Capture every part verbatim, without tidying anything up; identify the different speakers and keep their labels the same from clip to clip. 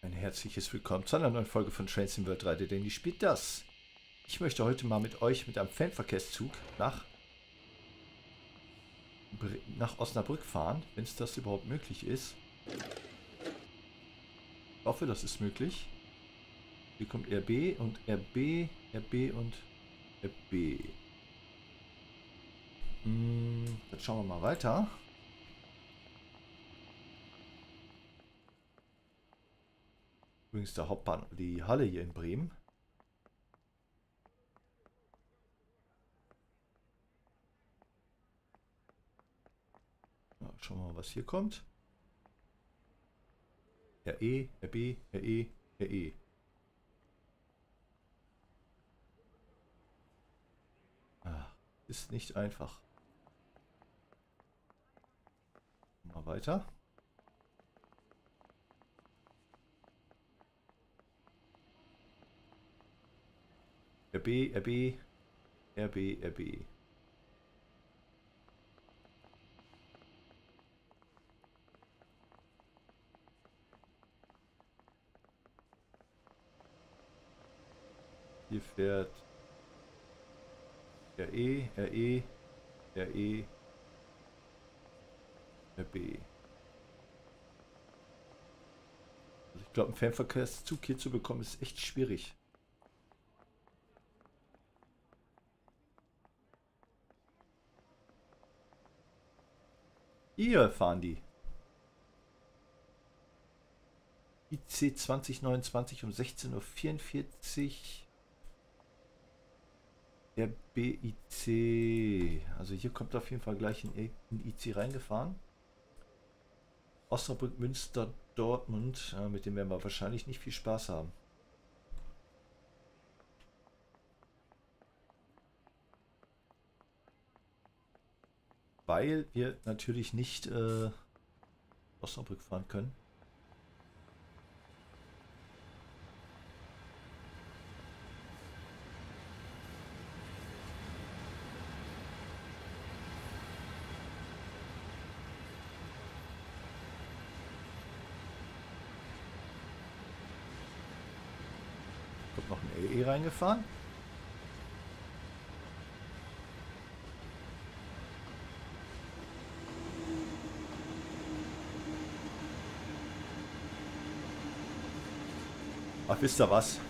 Speaker 1: Ein herzliches Willkommen zu einer neuen Folge von Train Sim World drei D, denn die spielt das. Ich möchte heute mal mit euch mit einem Fernverkehrszug nach, nach Osnabrück fahren, wenn es das überhaupt möglich ist. Ich hoffe, das ist möglich. Hier kommt R B und R B, R B und R B. Hm, jetzt schauen wir mal weiter. Übrigens der Hauptbahn, die Halle hier in Bremen. Ja, schauen wir mal, was hier kommt. R E, R B, R E, R E. Ah, ist nicht einfach. Mal weiter. R B, R B, R B, R B. Hier fährt R E, R E, R E, R B. Also ich glaube, einen Fernverkehrszug hier zu bekommen, ist echt schwierig. Hier fahren die. I C zwanzig neunundzwanzig um sechzehn Uhr vierundvierzig. Der B I C. Also hier kommt auf jeden Fall gleich ein I C reingefahren. Osnabrück, Münster, Dortmund. Ja, mit dem werden wir wahrscheinlich nicht viel Spaß haben. Weil wir natürlich nicht äh, Osnabrück fahren können. Kommt noch ein L E reingefahren. Ach, wisst ihr was?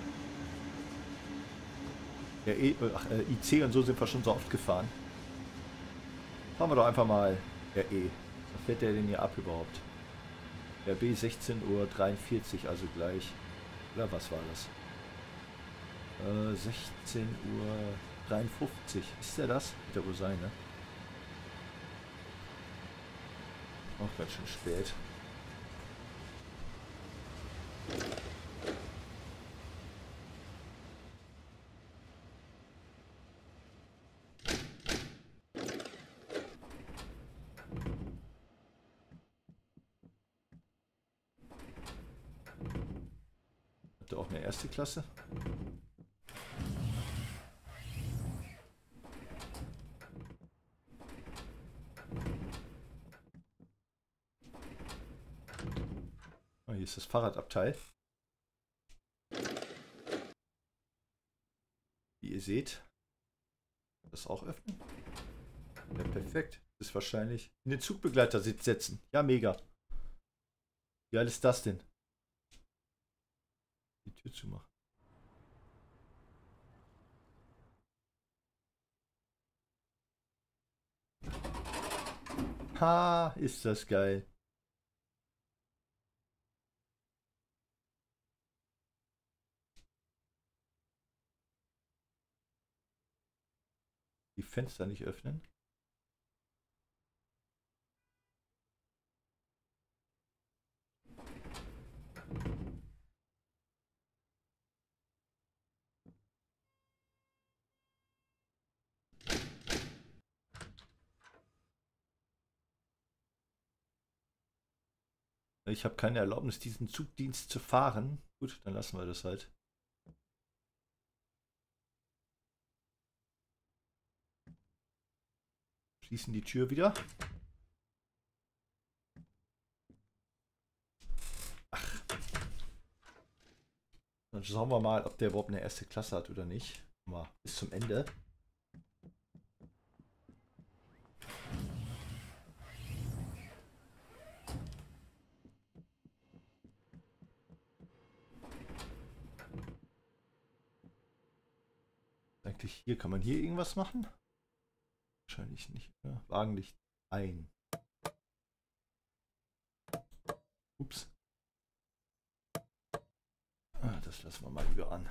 Speaker 1: Der e, ach, äh, I C und so sind wir schon so oft gefahren. Fahren wir doch einfach mal R E. Was fährt der denn hier ab überhaupt? R B sechzehn Uhr dreiundvierzig, also gleich. Oder was war das? Äh, sechzehn Uhr dreiundfünfzig. Ist der das? Wird der wohl sein, ne? Auch ganz schön spät. Hat er auch eine erste Klasse? Oh, hier ist das Fahrradabteil. Wie ihr seht. Das auch öffnen. Ja, perfekt. Das ist wahrscheinlich in den Zugbegleitersitz setzen. Ja, mega. Wie geil ist das denn? Die Tür zumachen. Ha, ist das geil. Die Fenster nicht öffnen. Ich habe keine Erlaubnis, diesen Zugdienst zu fahren. Gut, dann lassen wir das halt. Schließen die Tür wieder. Ach. Dann schauen wir mal, ob der überhaupt eine erste Klasse hat oder nicht. Mal bis zum Ende. Eigentlich hier, kann man hier irgendwas machen? Wahrscheinlich nicht. Ja. Wagenlicht ein. Ups. Ah, das lassen wir mal lieber an.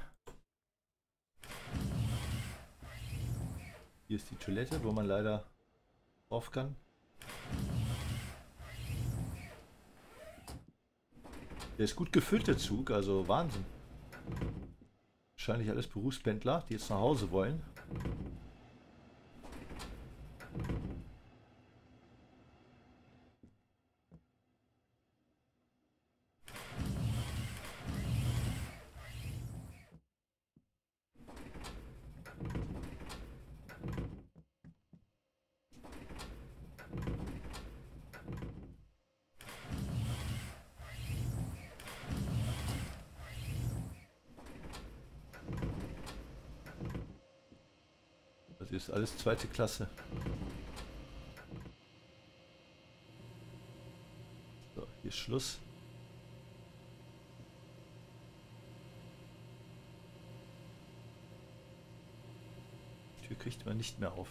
Speaker 1: Hier ist die Toilette, wo man leider drauf kann. Der ist gut gefüllt, der Zug, also Wahnsinn. Wahrscheinlich alles Berufspendler, die jetzt nach Hause wollen. Das ist alles zweite Klasse. So, hier ist Schluss. Die Tür kriegt man nicht mehr auf.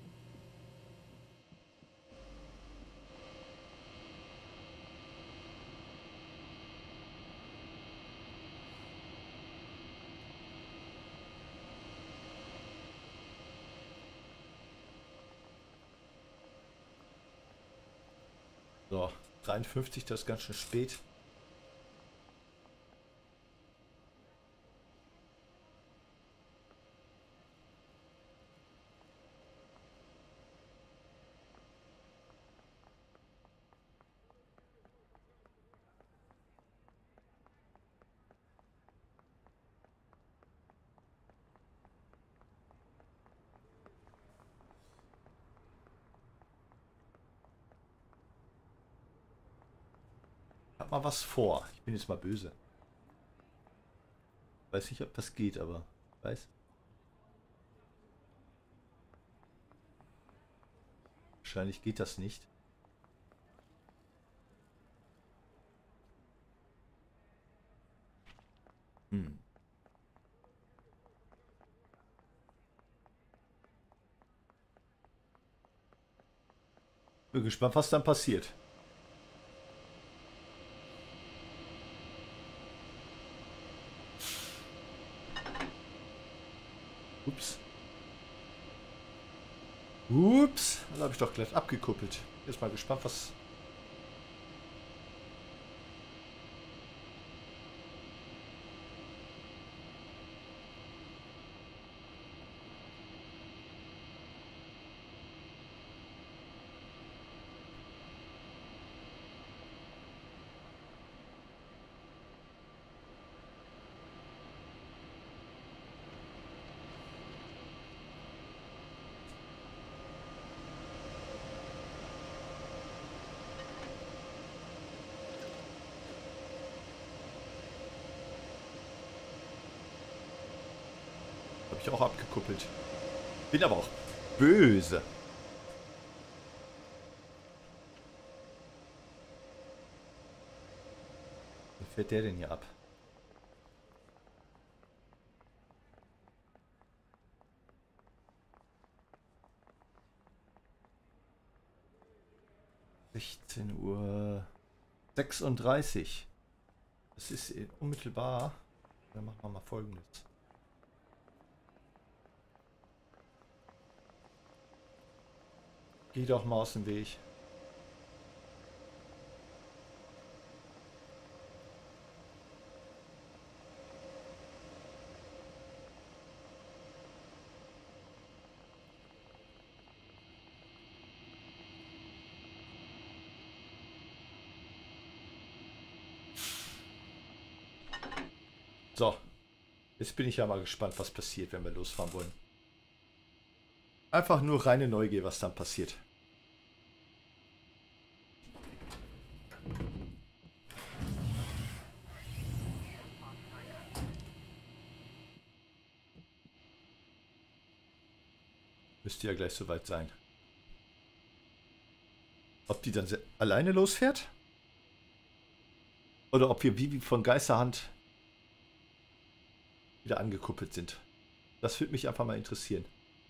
Speaker 1: So, dreiundfünfzig, das ist ganz schön spät. Ich hab mal was vor. Ich bin jetzt mal böse. Weiß nicht, ob das geht, aber weiß. Wahrscheinlich geht das nicht. Hm. Bin gespannt, was dann passiert. Ups. Ups. Da habe ich doch gleich abgekuppelt. Jetzt mal gespannt, was... Habe ich auch abgekuppelt. Bin aber auch böse. Wie fährt der denn hier ab? sechzehn Uhr sechsunddreißig. Das ist unmittelbar. Dann machen wir mal Folgendes. Geh doch mal aus dem Weg. So, jetzt bin ich ja mal gespannt, was passiert, wenn wir losfahren wollen. Einfach nur reine Neugier, was dann passiert. Müsste ja gleich soweit sein. Ob die dann alleine losfährt? Oder ob wir wie von Geisterhand wieder angekuppelt sind. Das würde mich einfach mal interessieren.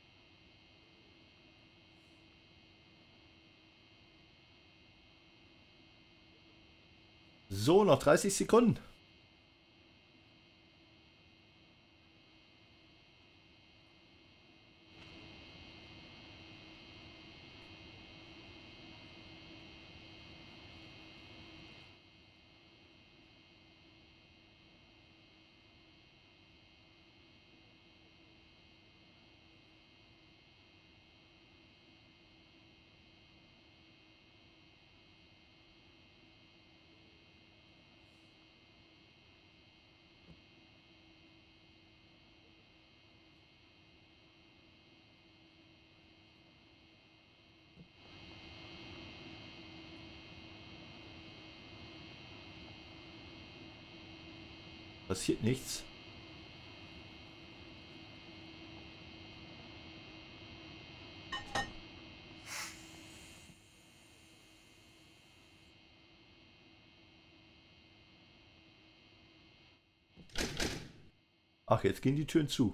Speaker 1: So, noch dreißig Sekunden. Passiert nichts. Ach, jetzt gehen die Türen zu.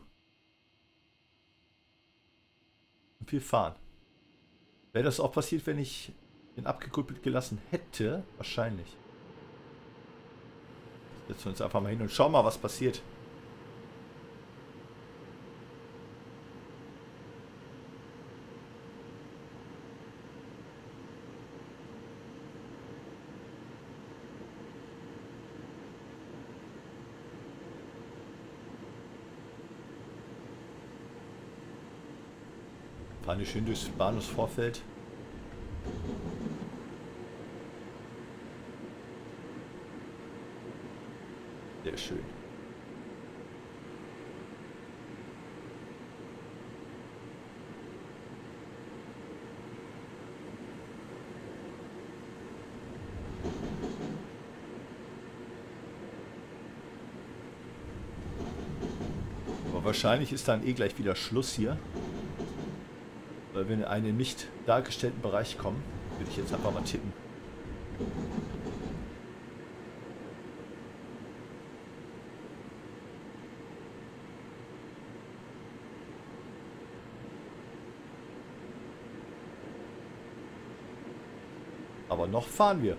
Speaker 1: Und wir fahren. Wäre das auch passiert, wenn ich ihn abgekuppelt gelassen hätte? Wahrscheinlich. Setzen wir uns einfach mal hin und schauen mal, was passiert. Fahren wir schön durchs Bahnhofsvorfeld. Sehr schön. Aber wahrscheinlich ist dann eh gleich wieder Schluss hier. Weil wir in einen nicht dargestellten Bereich kommen, würde ich jetzt einfach mal tippen. Aber noch fahren wir.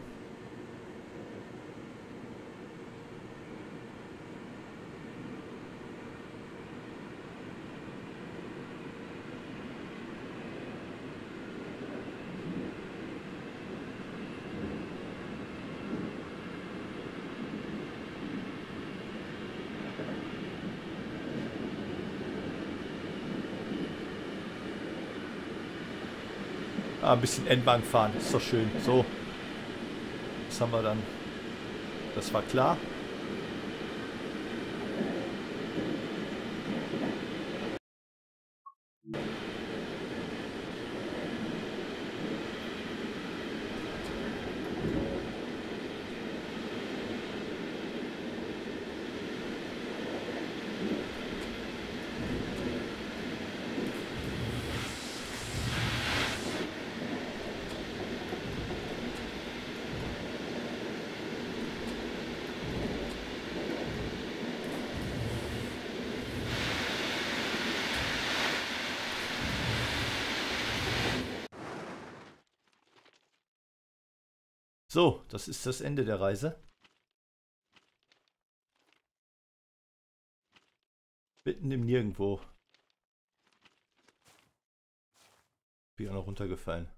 Speaker 1: Ah, ein bisschen Endbahn fahren, ist doch schön. So. Was haben wir dann? Das war klar. So, das ist das Ende der Reise. Mitten im Nirgendwo. Bin auch noch runtergefallen.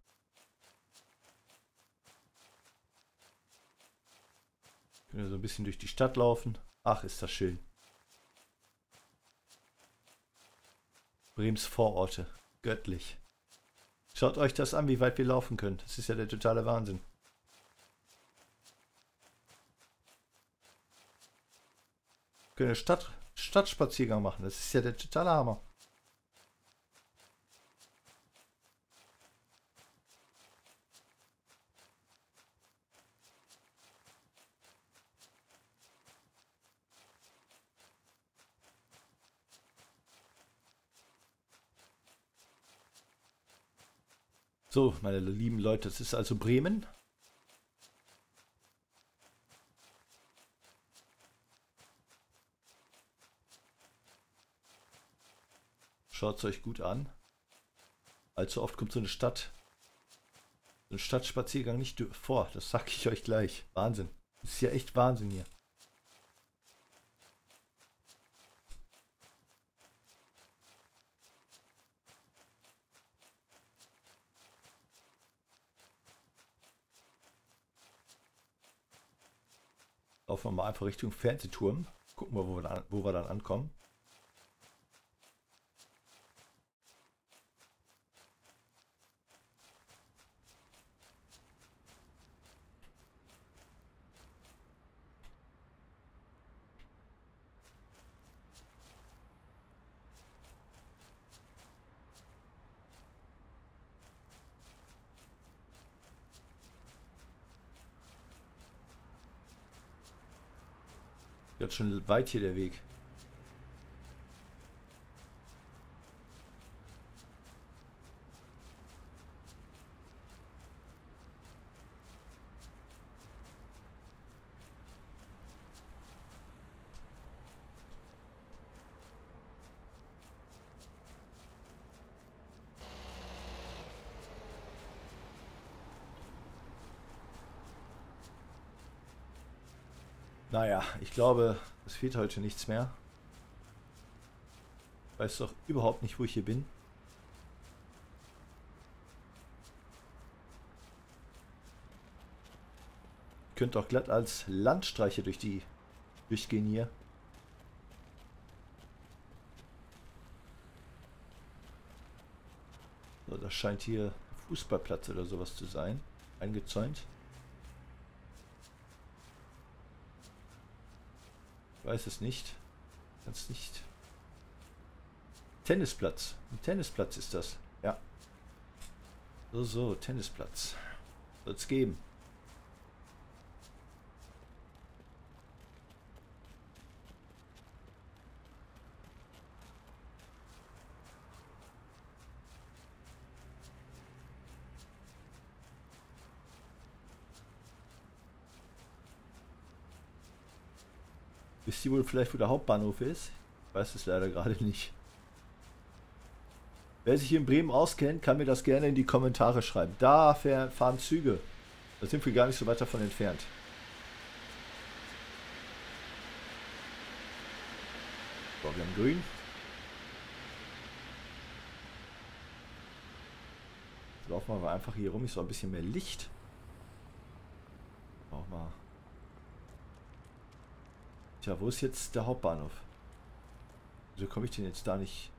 Speaker 1: Können wir so ein bisschen durch die Stadt laufen. Ach, ist das schön. Brems Vororte. Göttlich. Schaut euch das an, wie weit wir laufen können. Das ist ja der totale Wahnsinn. Wir können Stadt, Stadtspaziergang machen. Das ist ja der totale Hammer. So, meine lieben Leute, das ist also Bremen. Schaut es euch gut an. Allzu oft kommt so eine Stadt, so ein Stadtspaziergang nicht vor. Das sag ich euch gleich. Wahnsinn. Das ist ja echt Wahnsinn hier. Laufen wir mal einfach Richtung Fernsehturm. Gucken wir, wo wir dann, wo wir dann ankommen. Jetzt schon weit hier der Weg. Naja, ich glaube, es fehlt heute nichts mehr. Ich weiß doch überhaupt nicht, wo ich hier bin. Ich könnte auch glatt als Landstreicher durch die durchgehen hier. So, das scheint hier Fußballplatz oder sowas zu sein. Eingezäunt. Ich weiß es nicht. Ganz nicht. Tennisplatz. Ein Tennisplatz ist das. Ja. So, so, Tennisplatz. Soll es geben. Wisst ihr wohl vielleicht, wo der Hauptbahnhof ist? Ich weiß es leider gerade nicht. Wer sich hier in Bremen auskennt, kann mir das gerne in die Kommentare schreiben. Da fahren Züge. Da sind wir gar nicht so weit davon entfernt. So, wir haben grün. Laufen wir einfach hier rum. Ich soll ein bisschen mehr Licht. Auch mal. Tja, wo ist jetzt der Hauptbahnhof? Wieso komme ich denn jetzt da nicht?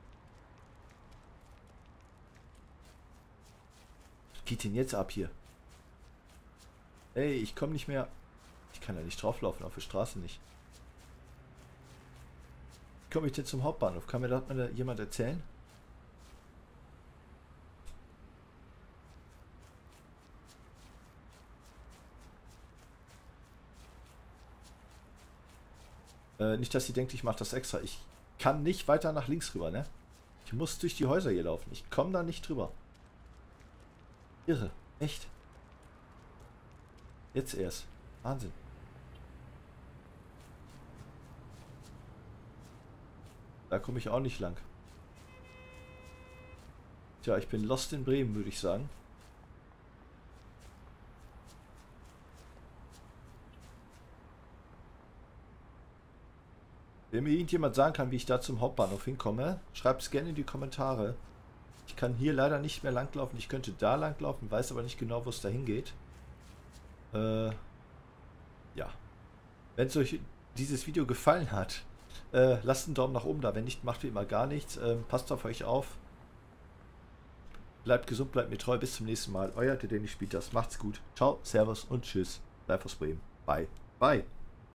Speaker 1: Was geht denn jetzt ab hier? Ey, ich komme nicht mehr. Ich kann ja nicht drauflaufen, auf der Straße nicht. Wie komme ich denn zum Hauptbahnhof? Kann mir das mal jemand erzählen? Äh, nicht, dass sie denkt, ich mache das extra. Ich kann nicht weiter nach links rüber, ne? Ich muss durch die Häuser hier laufen. Ich komme da nicht drüber. Irre. Echt. Jetzt erst. Wahnsinn. Da komme ich auch nicht lang. Tja, ich bin lost in Bremen, würde ich sagen. Wenn mir irgendjemand sagen kann, wie ich da zum Hauptbahnhof hinkomme, schreibt es gerne in die Kommentare. Ich kann hier leider nicht mehr langlaufen. Ich könnte da langlaufen, weiß aber nicht genau, wo es da hingeht. Äh, ja. Wenn es euch dieses Video gefallen hat, äh, lasst einen Daumen nach oben da. Wenn nicht, macht wie immer gar nichts. Ähm, passt auf euch auf. Bleibt gesund, bleibt mir treu. Bis zum nächsten Mal. Euer Dedeni spielt das. Macht's gut. Ciao, Servus und Tschüss. Live aus Bremen. Bye. Bye.